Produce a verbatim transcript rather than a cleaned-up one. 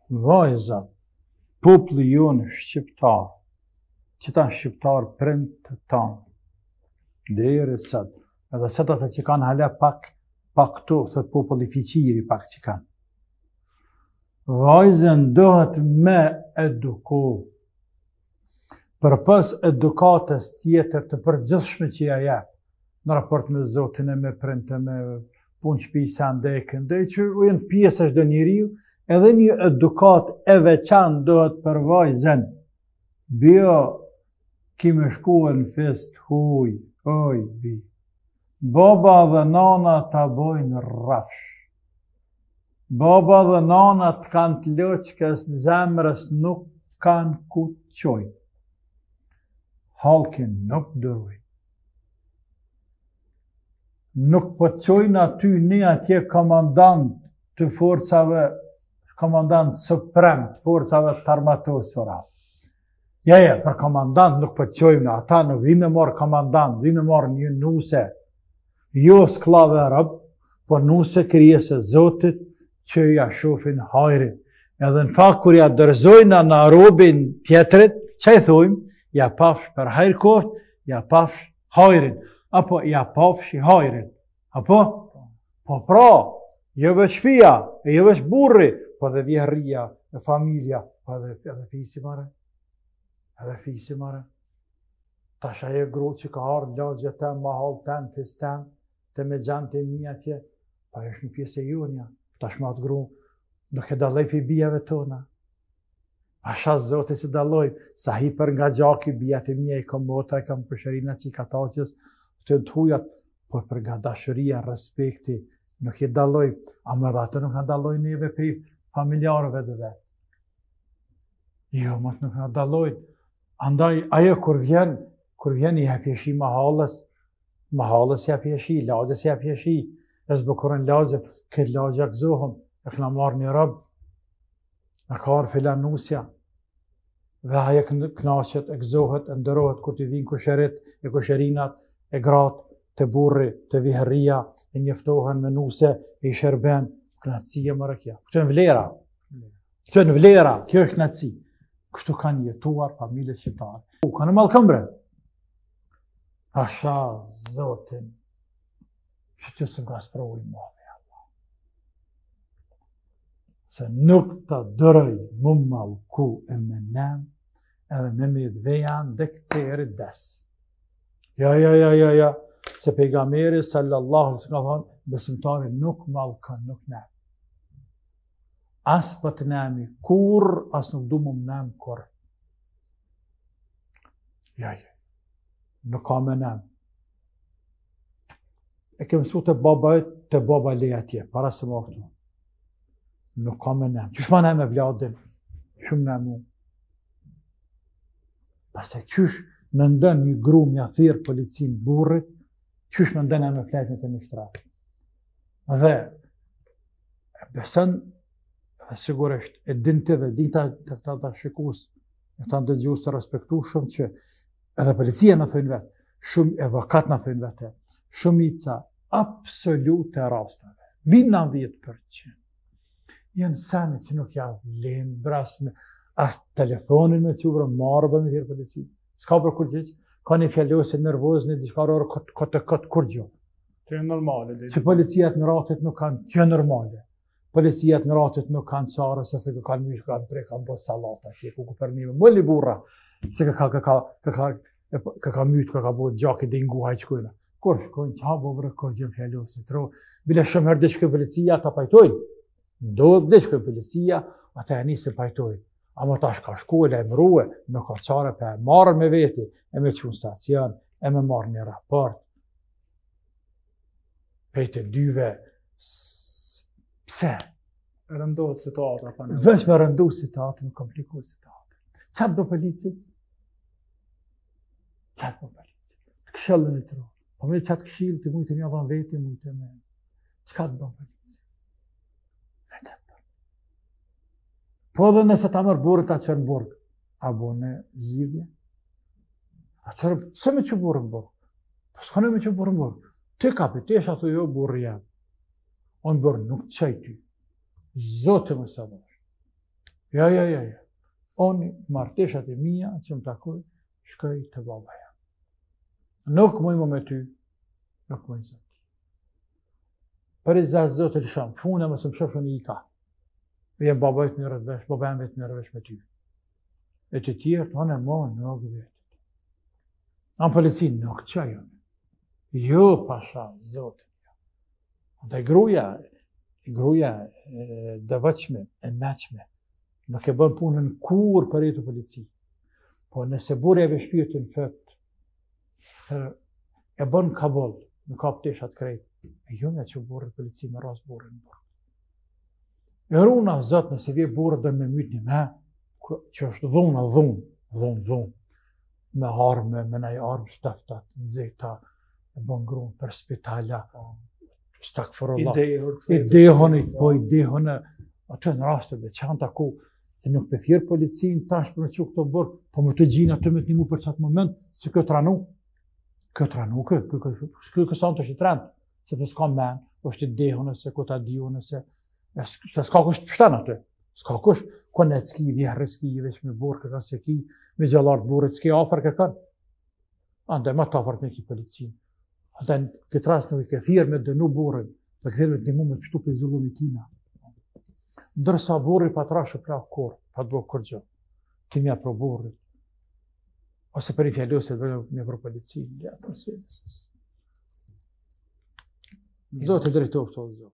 vajzat, populli jonë shqiptar, qëta shqiptar prind të tanë, deri sot, edhe sot ata që kanë hala pak, pak këtu, thët populli fiqiri pak që kanë. Vajzën dohet me eduku, për pas edukatës tjetër të përgjithshme që ja jep, në raport me Zotin e me printe, me punë shpi sa ndekën, dhe që ujën pjesë është do njeriu, edhe një edukat e veçan dohet për vajzën. Bio, kime shkuë në fest, huj, oj, bi. Baba dhe nana ta bojnë rrafsh. Baba dhe nana të kanë të loqkës në zemrës nuk kanë ku të qojnë. Halkin nuk dërujnë. Nuk po të qojnë aty një atje komandant të forcave, komandant suprem të forcave të armatosura. Ja, ja, për komandant nuk po të qojnë, ata nuk vinë me marë komandant, vinë me marë një nuse, jo sklave arab, po nuse kryese Zotit që ja shofin hajrin. Edhe në fakt, kur ja dërzojnë në robin tjetërit, që i thujmë, ja pafsh për hajrë koft, ja pafsh hajrin. Apo ja pafsh i hajrin. Apo? Po pra, jo veç shpia, e jo veç burri, po dhe vjerria, e familja, po edhe, edhe fisi mare. Edhe fisi mare. Tash aje gru që ka ardhë lagje tem, mahal tem, fis tem, të me gjanë të mi atje, pa është një pjesë e jonja. Tash ma të gru, nuk e daloj për bijave tona. Asha Zote se daloj, sa hi për nga gjaki, bijat e mija i kom motra, i kom këshërina që i kataqës, të të hujat, por për nga dashuria, respekti, nuk i daloj, a më dhe atë nuk në daloj neve për familjarëve dhe vetë. Jo, më të nuk në daloj. Andaj, ajo kur vjen, kur vjen i hapjeshi mahalës, mahalës i hapjeshi, lagës i hapjeshi, e zbëkurën lagën, këtë lagë akzohëm, e këna marrë një rëbë, në karë filan nusja, dhe aje knaqet, e gëzohet, e ndërohet, kur të vinë kusherit, e kusherinat, e gratë, të burri, të viherria, e njeftohen me nuse, e i shërben, knatësia më rëkja. Këtë në vlera, këtë në vlera, kjo është knatësi. Kështu kanë jetuar familje shqiptare. U, kanë malë këmbre. Asha, Zotin, që të së nga sprovoj madhe. Se nuk të dërëj më malku e me nem, edhe me me dvejan dhe këtë e rrides. Ja, ja, ja, ja, ja, se pejgamberi sallallahu se ka thonë, besimtari nuk malkan, nuk nem. As për të nemi kur, as nuk du më më nem kur. Ja, ja, nuk ka me nem. E kemë su të babajt, të baba leja tje, para se më këtu. Nuk ka me nem. Qysh ma nem e vladin? Shumë nem mu. Pastaj qysh me ndën një gru mja thirë policin burrit, qysh me ndën e me fletën të mishtratë. Dhe, besën, dhe sigurisht, e din të dhe din të këta të shikus, e të ndëgjus të respektu shumë që edhe policia në thëjnë vetë, shumë evokat në thëjnë vetë, shumë i ca absolute rastave, nëntëdhjetë përqind. Jenë sene që nuk javë lenë, bras me, as telefonin me qubra, marrë me thirë polici. Ska për kur gjithë, ka një fjallose nervoz, një diçkarorë, këtë, këtë, këtë, kur gjithë. Që e normale. Që policijat në ratit nuk kanë, që e normale. Policijat në ratit nuk kanë qarë, se të kanë mishë, kanë prej, kanë bo salata, që e ku ku përnime. Më li burra, se ka ka, ka, ka, ka, ka, ka, ka mytë, ka ka bo gjaki dhe nguhaj që kujna. Kur shkojnë, që ha bo vërë, kur gjithë fjallose. Tro, bile shumë herë dhe shkoj policija, ta pajtojnë. Ndodhë dhe shkoj policia, ata e njëse pajtojnë. Amo ta shka shkojnë, e mruhe, nuk ka qare për e marrë me veti, e me qënë stacion, e me marrë një raport. Pejtë dyve, pse? Rëndohet situata. Vesh me rëndu situatë, me kompliku situatë. Qatë do polici? Qatë do polici? Të këshëllën e tro. Po me qatë këshilë, të mujtë mja dhan veti, mujtë me. Qatë do polici? Po edhe nëse ta mërë burë, ta qërë burë. A bo në zhjidhje? A qërë, se me që burë në burë? Po s'kone me që burë në burë? Ty kapi, ty esha thu jo burë jam. Onë burë, nuk qaj ty. Zote më sa dërë. Ja, ja, ja, ja. Unë marteshat e mia që më takoj, shkoj të babaja. Nuk mujmë me ty, nuk mujmë zëti. Për i zazë zotë të lësham, funa më së më shofë një i ka. Vjen babajt më rëdvesh, babajn vetë më rëdvesh me ty. E të tjertë, anë e ma nuk vetë. Anë policinë, nuk qa jo. Jo, pasha, zotë. Dhe gruja, gruja dëvëqme, e meqme, nuk e bën punën kur për e të polici. Po nëse burë e veshpirë në fëtë, e bën kabol, në kap teshat krejt, e jo nga që burë e polici me ras burë në burë. E runa, zëtë, nëse vje burë dhe me mytë një me, që është dhunë, dhunë, dhunë, dhunë, me arme, me nej arme staftat, nëzita, e bën grunë për spitala, stakfërullah. Idehoni, po idehoni, atë në rastë dhe qanta ku, se nuk për thjerë policinë tash për në që këto bërë, po më të gjinë atë me të një mu për qatë moment, se këtë ranu, këtë ranu, këtë, këtë kësan të është i trendë, se për s'ka menë, është i dehoni, se këtë adionë, se s'ka kush të pështanë atë, s'ka kush, kënë e t'ki, vjerë s'ki, veç me borë kërkan se ki, me gjallartë borët s'ki afer kërkan. Ande ma të afer me ki policinë. Ande në këtë rast nuk i këthirë me dënu borën, për këthirë me të një mu me të pështu për zullumi tina. Ndërsa borri pa të rashë plak korë, pa të bëhë kërgjë, ti mja pro borri. Ose për i fjallose të bëllë me pro policinë, ja, për së Zotë i drejtoftë, o Zotë.